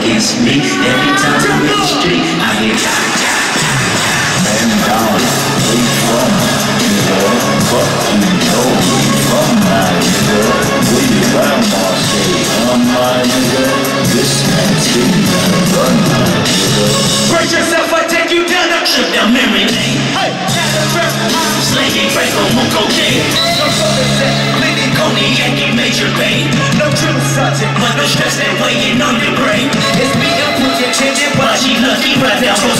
against me. Every time I'm in the street, I hear man down, where you from, nigga? Fuck you know where you from, my nigga. Where your grandma say, my nigga. This man's getting run, my nigga. Brace yourself, I take you down a trip down memory lane. Hey, slinging crack on more cocaine. No soda set, cleaning cognac and major pain. No drill sergeant, but no stress that weighing on your brain. It's me up with your chin, watch you lucky right down.